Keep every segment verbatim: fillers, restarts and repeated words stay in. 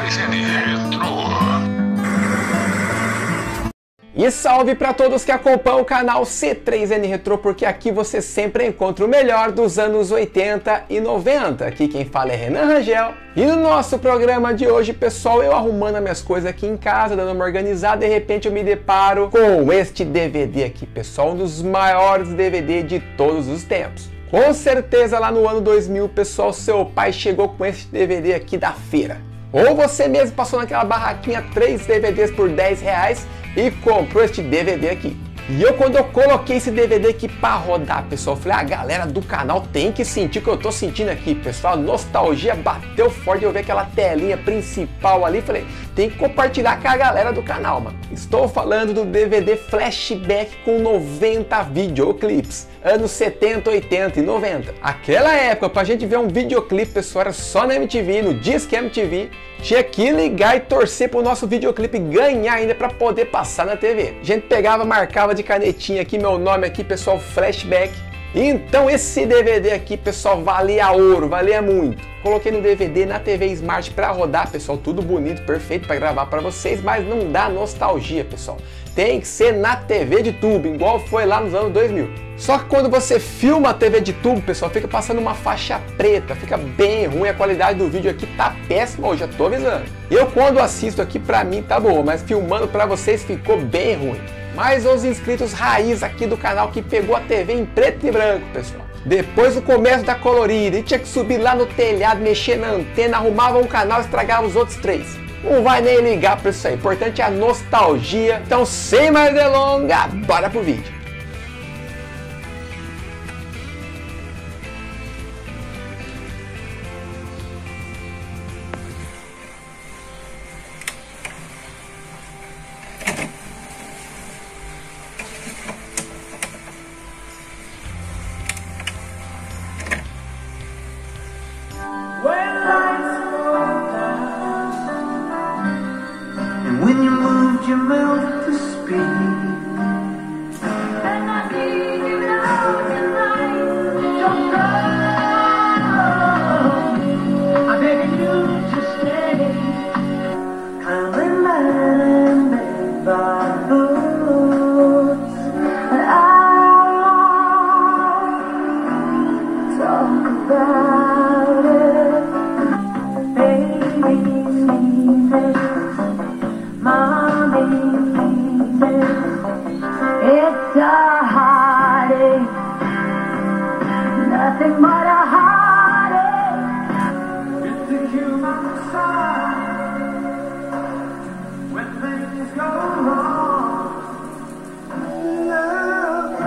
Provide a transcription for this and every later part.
três N Retro. E salve para todos que acompanham o canal C três N Retro, porque aqui você sempre encontra o melhor dos anos oitenta e noventa. Aqui quem fala é Renan Rangel. E no nosso programa de hoje, pessoal, eu arrumando as minhas coisas aqui em casa, dando uma organizada, de repente eu me deparo com este D V D aqui, pessoal, um dos maiores D V D de todos os tempos. Com certeza lá no ano dois mil, pessoal, seu pai chegou com este D V D aqui da feira. Ou você mesmo passou naquela barraquinha três D V Ds por dez reais e comprou este D V D aqui. E eu, quando eu coloquei esse D V D aqui para rodar, pessoal, eu falei, a galera do canal tem que sentir o que eu tô sentindo aqui, pessoal. A nostalgia bateu forte, eu vi aquela telinha principal ali, falei, tem que compartilhar com a galera do canal, mano. Estou falando do D V D Flashback com noventa videoclipes, anos setenta, oitenta e noventa. Aquela época, pra gente ver um videoclipe, pessoal, era só na M T V, no Disque M T V. Tinha que ligar e torcer pro nosso videoclipe ganhar ainda para poder passar na T V. A gente pegava, marcava de canetinha aqui, meu nome aqui, pessoal, Flashback. Então esse D V D aqui, pessoal, valia ouro, valia muito. Coloquei no D V D na T V Smart para rodar, pessoal, tudo bonito, perfeito para gravar para vocês, mas não dá nostalgia, pessoal. Tem que ser na T V de tubo, igual foi lá nos anos dois mil. Só que quando você filma a T V de tubo, pessoal, fica passando uma faixa preta, fica bem ruim, a qualidade do vídeo aqui tá péssima, eu já tô avisando. Eu quando assisto aqui, pra mim tá boa, mas filmando pra vocês ficou bem ruim. Mas os inscritos raiz aqui do canal que pegou a T V em preto e branco, pessoal. Depois do começo da colorida, e tinha que subir lá no telhado, mexer na antena, arrumava um canal e estragava os outros três. Não vai nem ligar pra isso aí, o importante é a nostalgia. Então, sem mais delongas, bora pro vídeo. When you moved your mouth to speak, and I need you now tonight. Don't go. I'm begging you to stay. I'm reminded by thoughts that I talk about it. Baby, baby. Mommy, it's a heartache, nothing but a heartache. It's a human side when things go wrong. Love,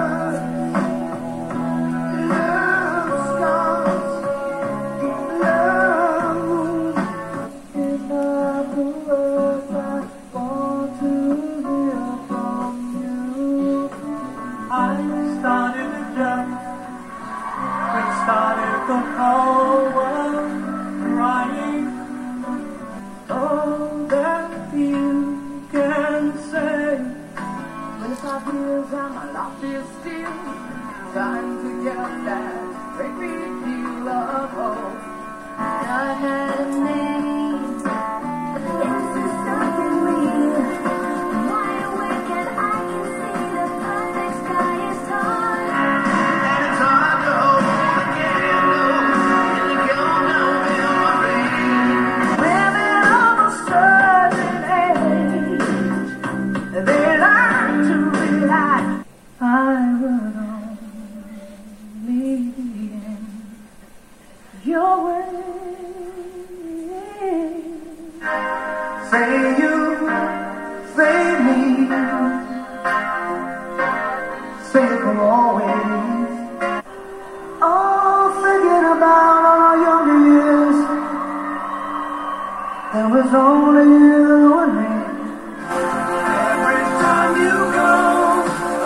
love scars, love wounds. It's not the world I want to hear from you. I started to jump, it started the whole world crying. All that you can say, twenty-five years and my life is still trying to get that great big deal of hope. I had a name, this is something real. Wide awake and I can see the perfect sky is tall. And it's hard to hold, I can't know, and you don't know memory. Women of a certain age, they learn to realize I would only be in your way. Say you, say me, say it for always. Oh, forget about our younger years. There was only you and me. Every time you go,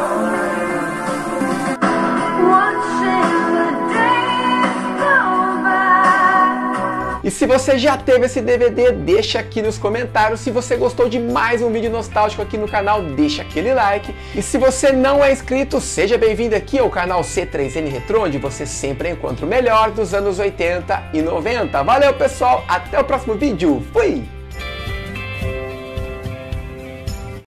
watching the days go by. E se você já teve esse D V D, deixa aqui nos comentários. Se você gostou de mais um vídeo nostálgico aqui no canal, deixa aquele like. E se você não é inscrito, seja bem-vindo aqui ao canal C três N Retro, onde você sempre encontra o melhor dos anos oitenta e noventa. Valeu, pessoal! Até o próximo vídeo. Fui!